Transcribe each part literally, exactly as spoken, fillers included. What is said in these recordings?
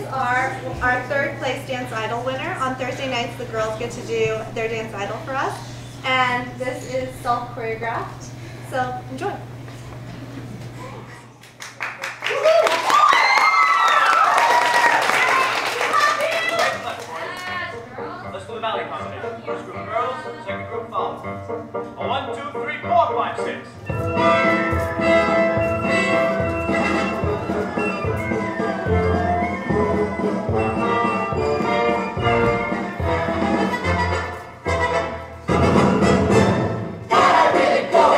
our, our third place Dance Idol winner. On Thursday nights, the girls get to do their Dance Idol for us. And this is self-choreographed. So enjoy. Let's do the ballet combination. First group girls, second group follows. A one, two, three, four, five, six.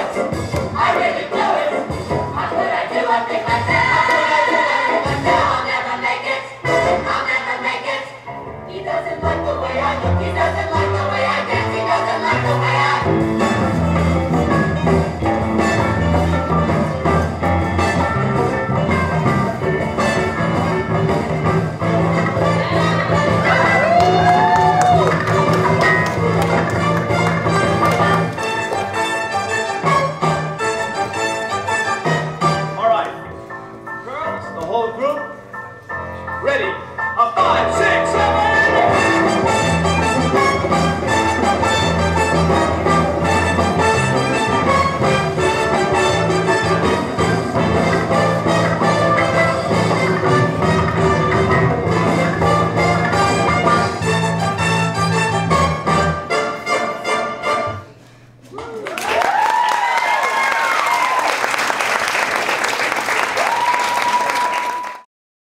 I really do it. How could I do a thing like that? How could I do a thing like that?